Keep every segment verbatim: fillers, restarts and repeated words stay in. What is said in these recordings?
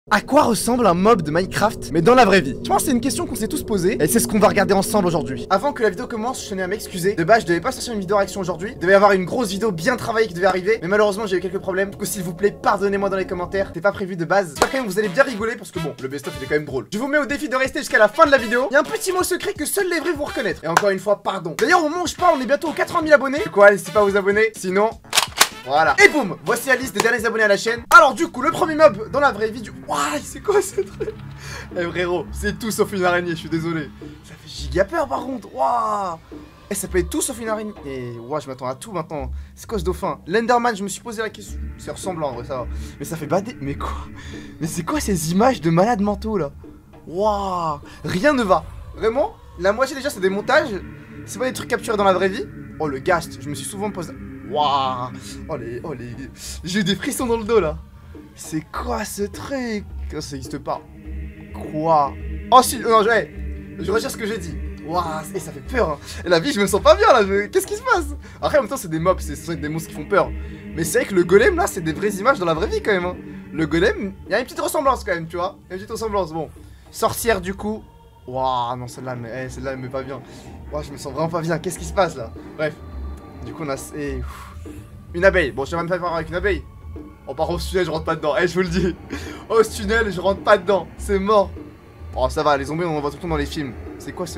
À quoi ressemble un mob de Minecraft, mais dans la vraie vie? Je pense que c'est une question qu'on s'est tous posée, et c'est ce qu'on va regarder ensemble aujourd'hui. Avant que la vidéo commence, je tenais à m'excuser. De base, je devais pas sortir une vidéo réaction aujourd'hui. Il devait y avoir une grosse vidéo bien travaillée qui devait arriver, mais malheureusement, j'ai eu quelques problèmes. Du coup, s'il vous plaît, pardonnez-moi dans les commentaires. C'était pas prévu de base. J'espère quand même que vous allez bien rigoler, parce que bon, le best-of était quand même drôle. Je vous mets au défi de rester jusqu'à la fin de la vidéo. Il y a un petit mot secret que seuls les vrais vont reconnaître. Et encore une fois, pardon. D'ailleurs, au moment où je parle, on est bientôt aux quatre-vingt mille abonnés. Du coup, n'hésitez pas à vous abonner. Sinon. Voilà. Et boum, voici la liste des derniers abonnés à la chaîne. Alors du coup, le premier mob dans la vraie vie du... Waouh, c'est quoi ce truc? Eh frérot, c'est tout sauf une araignée, je suis désolé. Ça fait giga peur par contre. Waouh. Eh, ça peut être tout sauf une araignée. Et waouh, je m'attends à tout maintenant. C'est quoi ce dauphin? L'Enderman, je me suis posé la question. C'est ressemblant en vrai, ça va. Mais ça fait bader. Mais quoi? Mais c'est quoi ces images de malades mentaux là? Waouh. Rien ne va. Vraiment, la moitié déjà c'est des montages. C'est pas des trucs capturés dans la vraie vie. Oh le ghast, je me suis souvent posé... Waouh. Oh les... Oh les... J'ai eu des frissons dans le dos là. C'est quoi ce truc? Oh, ça existe pas. Quoi? Oh si... Non, je... Hey, je retire ce que j'ai dit. Waouh. Et ça fait peur hein. Et la vie, je me sens pas bien là. Je... Qu'est-ce qui se passe? Après en même temps c'est des mobs, c'est des monstres qui font peur. Mais c'est vrai que le golem là, c'est des vraies images dans la vraie vie quand même hein. Le golem, il y a une petite ressemblance quand même, tu vois. Il y a une petite ressemblance, bon. Sorcière du coup. Waouh, non celle-là, mais hey, celle-là elle me met pas bien. Waouh, je me sens vraiment pas bien. Qu'est-ce qui se passe là? Bref. Du coup on a... Et... Une abeille, bon je vais même pas voir avec une abeille. On part au tunnel, je rentre pas dedans, eh je vous le dis. Au tunnel, je rentre pas dedans, c'est mort. Oh ça va, les zombies on en voit tout le temps dans les films. C'est quoi ce...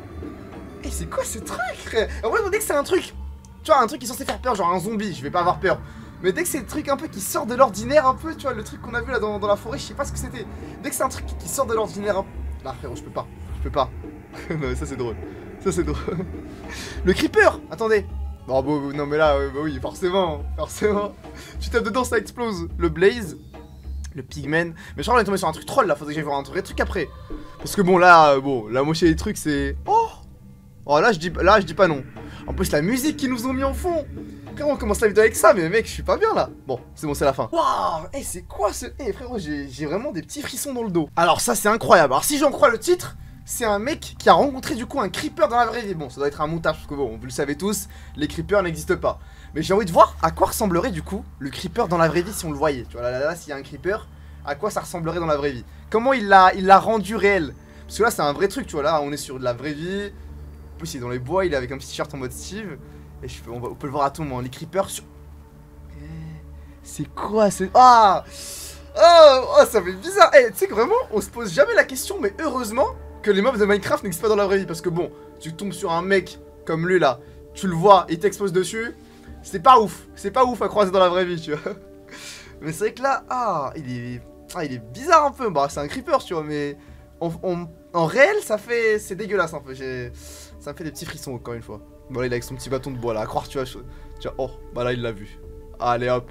Eh c'est quoi ce truc frère? En vrai dès que c'est un truc, tu vois un truc qui est censé faire peur, genre un zombie, je vais pas avoir peur. Mais dès que c'est le truc un peu qui sort de l'ordinaire un peu, tu vois le truc qu'on a vu là dans, dans la forêt, je sais pas ce que c'était. Dès que c'est un truc qui sort de l'ordinaire un peu... Là frérot je peux pas, je peux pas. Non mais ça c'est drôle, ça c'est drôle. Le creeper, attendez. Non, bon, non mais là, euh, bah oui, forcément, forcément. Tu tapes dedans, ça explose. Le blaze, le pigman. Mais je crois qu'on est tombé sur un truc troll là, faudrait que j'aille voir un vrai truc après. Parce que bon là, euh, bon, la moitié des trucs c'est... Oh. Oh là je dis, là je dis pas non. En plus la musique qu'ils nous ont mis en fond. Frérot on commence la vidéo avec ça, mais mec je suis pas bien là. Bon, c'est bon, c'est la fin. Waouh. Eh c'est quoi ce... Eh frérot, j'ai vraiment des petits frissons dans le dos. Alors ça c'est incroyable, alors si j'en crois le titre... C'est un mec qui a rencontré du coup un creeper dans la vraie vie. Bon, ça doit être un montage parce que bon, vous le savez tous, les creepers n'existent pas. Mais j'ai envie de voir à quoi ressemblerait du coup le creeper dans la vraie vie si on le voyait. Tu vois, là, là, là s'il y a un creeper, à quoi ça ressemblerait dans la vraie vie? Comment il l'a il l'a rendu réel? Parce que là, c'est un vrai truc, tu vois, là, on est sur de la vraie vie. En plus, il est dans les bois, il est avec un petit t-shirt en mode Steve. Et je peux, on, va, on peut le voir à tout moment, les creepers sur... Eh, c'est quoi ce... Ah oh, oh, ça fait bizarre. Eh, tu sais que vraiment, on se pose jamais la question, mais heureusement... que les mobs de Minecraft n'existent pas dans la vraie vie. Parce que bon, tu tombes sur un mec comme lui là, tu le vois, il t'expose dessus. C'est pas ouf, c'est pas ouf à croiser dans la vraie vie, tu vois. Mais c'est vrai que là, ah, il est, ah, il est bizarre un peu. Bah, c'est un creeper, tu vois, mais on, on, en réel, ça fait, c'est dégueulasse un peu. Ça me fait des petits frissons encore une fois. Bon là, il est avec son petit bâton de bois là, à croire, tu vois. Je, tu vois, oh, bah là, il l'a vu. Allez hop.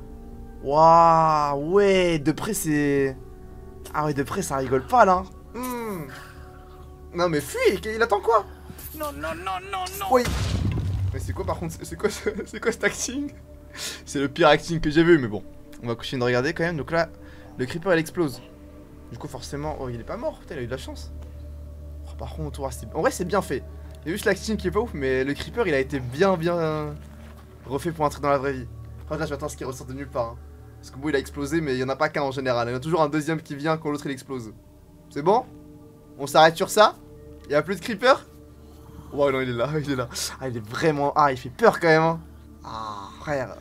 Waouh, ouais, de près c'est, ah ouais, de près ça rigole pas là. Hmm. Non mais fuis, il attend quoi? Non, non, non, non, non. Oui. Mais c'est quoi par contre? C'est quoi, c'est quoi cet acting? C'est le pire acting que j'ai vu, mais bon. On va continuer de regarder quand même. Donc là, le creeper il explose. Du coup forcément, oh il est pas mort, putain il a eu de la chance. Oh, par contre, en vrai c'est bien fait. Il y a juste l'acting qui est pas ouf, mais le creeper il a été bien bien refait pour entrer dans la vraie vie. Enfin là je m'attends à ce qu'il ressorte de nulle part. Hein. Parce que bon il a explosé, mais il y en a pas qu'un en général. Il y en a toujours un deuxième qui vient quand l'autre il explose. C'est bon? On s'arrête sur ça? Il y a plus de creeper? Oh non il est là, il est là. Ah il est vraiment... Ah il fait peur quand même hein. Ah frère.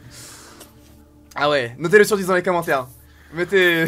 Ah ouais, notez le sur dix dans les commentaires. Mettez...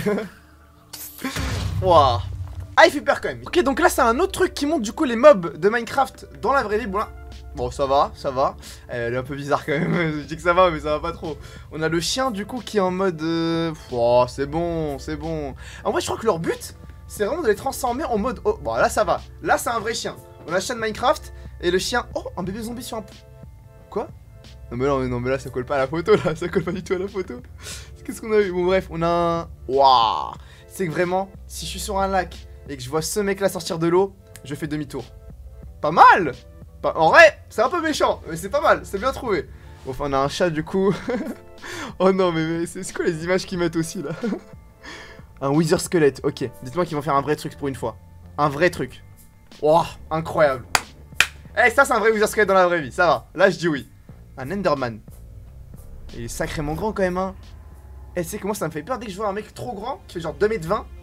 Waouh. Ah il fait peur quand même. Ok donc là c'est un autre truc qui montre du coup les mobs de Minecraft dans la vraie vie. Bon là... Bon ça va, ça va. Elle est un peu bizarre quand même. Je dis que ça va mais ça va pas trop. On a le chien du coup qui est en mode... Euh... Oh c'est bon, c'est bon. En vrai je crois que leur but... c'est vraiment de les transformer en mode... Oh, bon là ça va. Là c'est un vrai chien. On a le chien de Minecraft. Et le chien... Oh, un bébé zombie sur un... Quoi? Non mais, non, mais non mais là ça colle pas à la photo là. Ça colle pas du tout à la photo. Qu'est-ce qu'on a eu? Bon bref, on a un... Waouh. C'est que vraiment, si je suis sur un lac et que je vois ce mec là sortir de l'eau, je fais demi-tour. Pas mal. Pas... En vrai, c'est un peu méchant. Mais c'est pas mal, c'est bien trouvé. Bon enfin on a un chat du coup. Oh non mais, mais c'est quoi les images qu'ils mettent aussi là? Un wither squelette, ok. Dites-moi qu'ils vont faire un vrai truc pour une fois. Un vrai truc. Wow, incroyable. Eh, hey, ça c'est un vrai wither squelette dans la vraie vie, ça va. Là je dis oui. Un enderman. Il est sacrément grand quand même, hein. Eh, tu sais que moi ça me fait peur dès que je vois un mec trop grand, qui fait genre deux mètres vingt.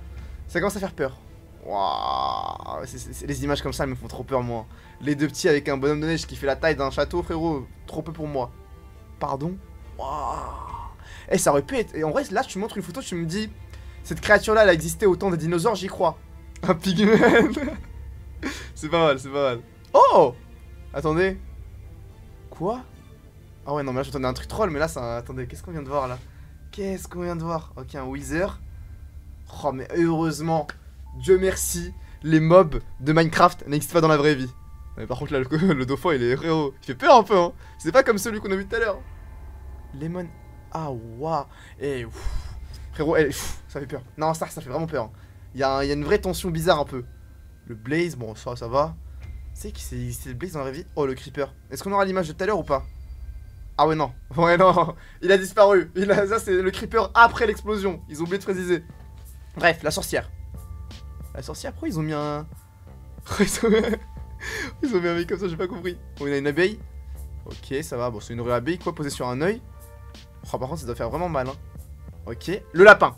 Ça commence à faire peur. Waouh, les images comme ça, elles me font trop peur, moi. Les deux petits avec un bonhomme de neige qui fait la taille d'un château, frérot. Trop peu pour moi. Pardon. Waouh. Eh, ça aurait pu être... Et en vrai, là, tu montres une photo, tu me dis... Cette créature-là, elle a existé au temps des dinosaures, j'y crois. Un pygmène. C'est pas mal, c'est pas mal. Oh. Attendez. Quoi? Ah ouais, non, mais là, j'entendais un truc troll, mais là, ça... Attendez, qu'est-ce qu'on vient de voir, là? Qu'est-ce qu'on vient de voir? Ok, un Wither. Oh, mais heureusement, Dieu merci, les mobs de Minecraft n'existent pas dans la vraie vie. Mais par contre, là, le, le dauphin, il est frérot. Il fait peur un peu, hein. C'est pas comme celui qu'on a vu tout à l'heure. Lemon. Ah, waouh. Et ouf. Frérot, eh, pff, ça fait peur. Non, ça, ça fait vraiment peur. Il hein. y, y a une vraie tension bizarre un peu. Le Blaze, bon, ça, ça va. C'est qui c'est le Blaze dans la vraie vie? Oh, le Creeper. Est-ce qu'on aura l'image de tout à l'heure ou pas? Ah ouais, non. Ouais, non. Il a disparu. Il a... Ça, c'est le Creeper après l'explosion. Ils ont oublié de préciser. Bref, la sorcière. La sorcière, pourquoi ils ont mis un... ils, ont mis... ils ont mis un mec comme ça, j'ai pas compris. Bon, il y a une abeille. Ok, ça va. Bon, c'est une vraie abeille, quoi, posée sur un œil. Oh, par contre, ça doit faire vraiment mal, hein. Ok. Le lapin.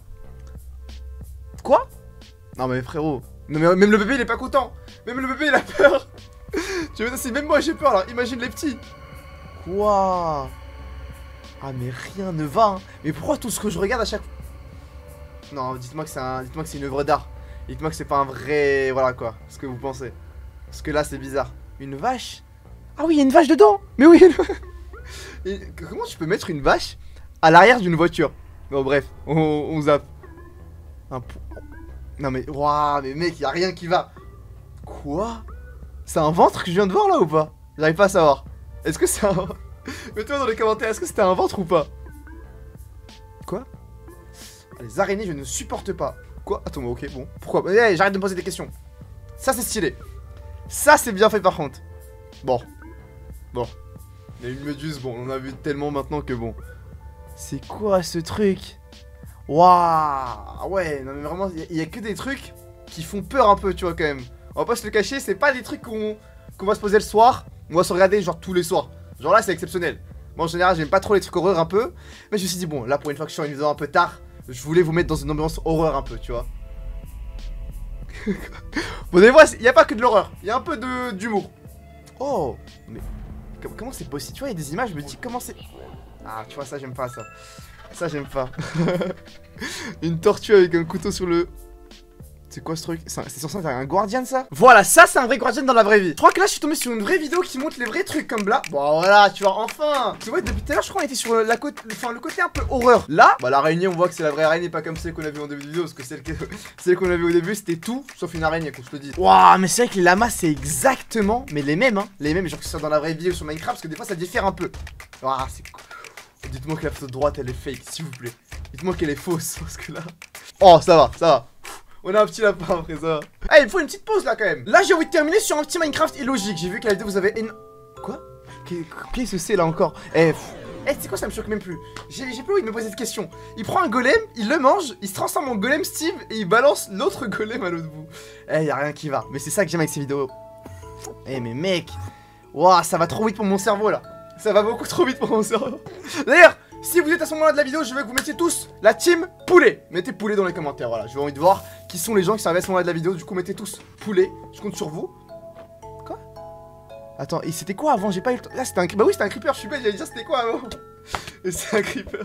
Quoi? Non, mais frérot. Non, mais même le bébé, il est pas content. Même le bébé, il a peur. Tu veux dire, si même moi j'ai peur, là. Imagine les petits. Quoi? Ah, mais rien ne va, hein. Mais pourquoi tout ce que je regarde à chaque fois... Non, dites-moi que c'est un... dites-moi que c'est une œuvre d'art. Dites-moi que c'est pas un vrai... Voilà, quoi. Ce que vous pensez. Parce que là, c'est bizarre. Une vache? Ah oui, il y a une vache dedans. Mais oui. Et comment tu peux mettre une vache à l'arrière d'une voiture? Bon, bref, on, on zappe. Un pou... Non, mais... Waouh, mais mec, il y a rien qui va. Quoi? C'est un ventre que je viens de voir, là, ou pas? J'arrive pas à savoir. Est-ce que c'est un... Mets-toi dans les commentaires, est-ce que c'était un ventre ou pas? Quoi? Les araignées, je ne supporte pas. Quoi? Attends, ok, bon. Pourquoi? Hey, j'arrête de me poser des questions. Ça, c'est stylé. Ça, c'est bien fait, par contre. Bon. Bon. Il y a une méduse, bon, on en a vu tellement maintenant que bon. C'est quoi ce truc? Waouh. Ouais, non mais vraiment, il y, y a que des trucs qui font peur un peu, tu vois, quand même. On va pas se le cacher, c'est pas des trucs qu'on qu'on va se poser le soir. On va se regarder, genre, tous les soirs. Genre là, c'est exceptionnel. Moi, en général, j'aime pas trop les trucs horreur un peu. Mais je me suis dit, bon, là, pour une fois que je suis en une vidéo un peu tard, je voulais vous mettre dans une ambiance horreur un peu, tu vois. Bon, des fois, il n'y a pas que de l'horreur. Il y a un peu d'humour. Oh, mais comment c'est possible? Tu vois, il y a des images, je me dis, comment c'est... Ah, tu vois, ça, j'aime pas ça. Ça, j'aime pas. Une tortue avec un couteau sur le... C'est quoi ce truc? C'est censé être un Guardian, ça? Voilà, ça, c'est un vrai Guardian dans la vraie vie. Je crois que là, je suis tombé sur une vraie vidéo qui montre les vrais trucs comme là. Bon, voilà, tu vois, enfin. Tu vois, depuis tout à l'heure, je crois qu'on était sur la côte... Enfin, le côté un peu horreur. Là, bah, l'araignée, on voit que c'est la vraie araignée, pas comme celle qu'on a vu en début de vidéo. Parce que celle, que... celle qu'on a vu au début, c'était tout sauf une araignée, qu'on se le dise. Waouh, mais c'est vrai que les lamas, c'est exactement... Mais les mêmes, hein. Les mêmes, genre que ce soit dans la vraie vie ou sur Minecraft, parce que des fois, ça diffère un peu. Waouh, c'est cool. Dites-moi que la photo de droite, elle est fake, s'il vous plaît. Dites-moi qu'elle est fausse, parce que là... Oh, ça va, ça va. On a un petit lapin après ça. Ah, il me faut une petite pause là quand même. Là, j'ai envie de terminer sur un petit Minecraft illogique. J'ai vu que la vidéo vous avez une... Quoi? Qu'est-ce que c'est là encore? Eh, eh c'est quoi, ça me choque même plus. J'ai plus envie de me poser cette question. Il prend un golem, il le mange, il se transforme en golem Steve et il balance l'autre golem à l'autre bout. Eh, y a rien qui va. Mais c'est ça que j'aime avec ces vidéos. Eh, mais mec. Waouh, ça va trop vite pour mon cerveau là. Ça va beaucoup trop vite pour mon cerveau. D'ailleurs, si vous êtes à ce moment-là de la vidéo, je veux que vous mettiez tous la team poulet. Mettez poulet dans les commentaires, voilà. J'ai envie de voir qui sont les gens qui sont arrivés à ce moment-là de la vidéo. Du coup, mettez tous poulet. Je compte sur vous. Quoi? Attends, et c'était quoi avant? J'ai pas eu le temps. Là, c'était un creeper. Bah oui, c'était un creeper. Je suis bête, j'allais dire c'était quoi avant? Et c'est un creeper.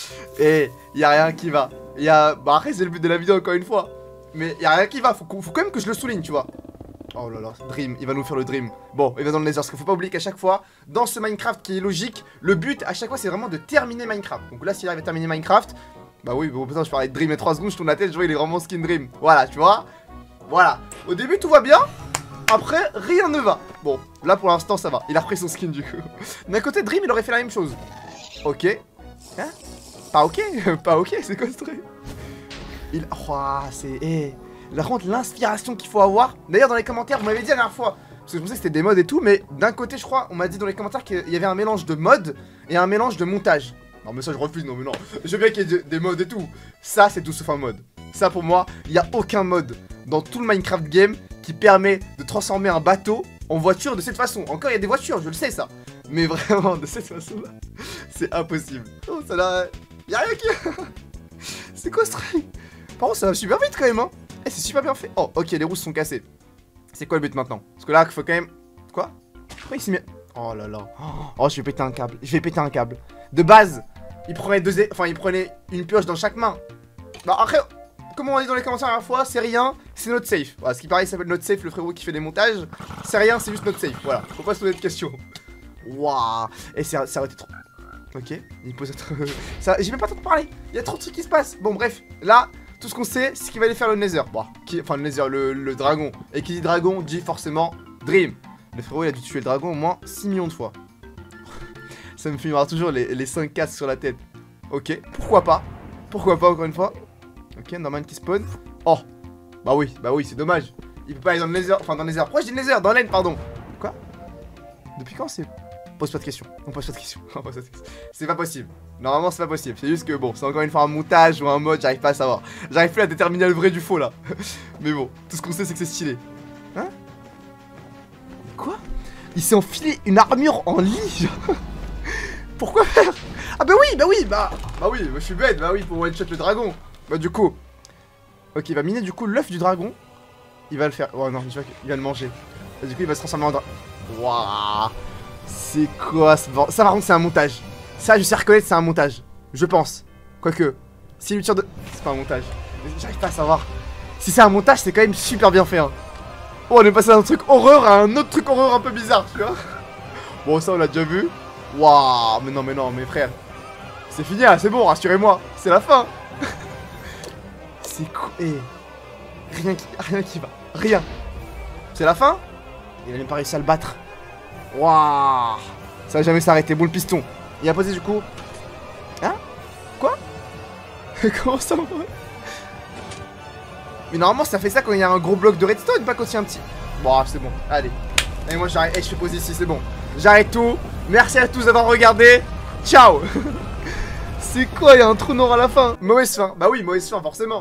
Et y a rien qui va. Y a... Bah après, c'est le but de la vidéo encore une fois. Mais y a rien qui va. Faut, faut quand même que je le souligne, tu vois. Oh là là, Dream, il va nous faire le Dream. Bon, il va dans le Nether, parce qu'il faut pas oublier qu'à chaque fois, dans ce Minecraft qui est logique, le but à chaque fois c'est vraiment de terminer Minecraft. Donc là, s'il arrive à terminer Minecraft, bah oui, bon putain, je parlais de Dream et trois secondes, je tourne la tête, je vois il est vraiment skin Dream. Voilà, tu vois. Voilà. Au début tout va bien, après rien ne va. Bon, là pour l'instant ça va, il a pris son skin du coup. Mais à côté de Dream, il aurait fait la même chose. Ok. Hein? Pas ok. Pas ok, c'est quoi ce truc? Il... Oh, c'est... Eh. Par contre, l'inspiration qu'il faut avoir. D'ailleurs, dans les commentaires, vous m'avez dit la dernière fois, parce que je pensais que c'était des mods et tout, mais d'un côté, je crois, on m'a dit dans les commentaires qu'il y avait un mélange de mode et un mélange de montage. Non, mais ça, je refuse, non, mais non. Je veux bien qu'il y ait des mods et tout. Ça, c'est tout sauf un mode. Ça, pour moi, il n'y a aucun mode dans tout le Minecraft game qui permet de transformer un bateau en voiture de cette façon. Encore, il y a des voitures, je le sais, ça. Mais vraiment, de cette façon-là, c'est impossible. Oh, ça là. Il n'y a rien qui. C'est quoi ce truc? Par contre, ça va super vite quand même, hein. Eh, c'est super bien fait. Oh, ok, les roues sont cassées. C'est quoi le but maintenant? Parce que là, il faut quand même... Quoi? Pourquoi il s'est mis... Oh là là. Oh, je vais péter un câble. Je vais péter un câble. De base, il prenait deux... Enfin, il prenait une pioche dans chaque main. Bah après, comme on a dit dans les commentaires la dernière fois, c'est rien, c'est notre safe. Voilà, ce qui paraît, il s'appelle notre safe, le frérot qui fait des montages. C'est rien, c'est juste notre safe. Voilà, faut pas se poser de questions. Waouh. Et ça, ça aurait été trop... Ok, il pose... ça... J'ai même pas le temps de parler. Il y a trop de trucs qui se passent. Bon, bref, là... Tout ce qu'on sait, c'est qu'il va aller faire le Nether. Bon, qui, enfin le Nether, le, le dragon. Et qui dit dragon, dit forcément Dream. Le frérot, il a dû tuer le dragon au moins six millions de fois. Ça me filmera toujours les, les cinq casques sur la tête. Ok, pourquoi pas? Pourquoi pas, encore une fois? Ok, Norman qui spawn. Oh, bah oui, bah oui, c'est dommage. Il peut pas aller dans le Nether, enfin dans le Nether. Pourquoi je dis Nether? Dans l'End, pardon. Quoi? Depuis quand c'est... Pose pas de questions. On pose pas de questions. C'est pas possible. Normalement, c'est pas possible. C'est juste que bon, c'est encore une fois un montage ou un mode, j'arrive pas à savoir. J'arrive plus à déterminer le vrai du faux là. Mais bon, tout ce qu'on sait, c'est que c'est stylé. Hein? Quoi? Il s'est enfilé une armure en lit. Pourquoi faire? Ah bah oui, bah oui, bah. Bah oui, bah, je suis bête, bah oui, pour one shot le dragon. Bah du coup. Ok, il va miner du coup l'œuf du dragon. Il va le faire. Oh non, je vois qu'il va le manger. Et du coup, il va se transformer en dragon. Waouh. C'est quoi ce bordel? Ça par contre c'est un montage. Ça je sais reconnaître c'est un montage. Je pense. Quoique. S'il lui tire de... C'est pas un montage. J'arrive pas à savoir. Si c'est un montage c'est quand même super bien fait hein. Oh on est passé d'un truc horreur à un autre truc horreur un peu bizarre tu vois. Bon ça on l'a déjà vu. Waouh. Mais non mais non mes frères. C'est fini là c'est bon rassurez-moi. C'est la fin. C'est quoi eh. Rien qui... Rien qui va. Rien. C'est la fin. Il a même pas réussi à le battre. Waouh. Ça va jamais s'arrêter, bon le piston. Il a posé du coup. Hein? Quoi? Comment ça? Mais normalement ça fait ça quand il y a un gros bloc de redstone, pas quand il y a un petit. Bon c'est bon, allez. Et moi j'arrête, hey, je fais pause ici, c'est bon. J'arrête tout, merci à tous d'avoir regardé. Ciao. C'est quoi, il y a un trou noir à la fin? Mauvaise fin, bah oui mauvaise fin forcément.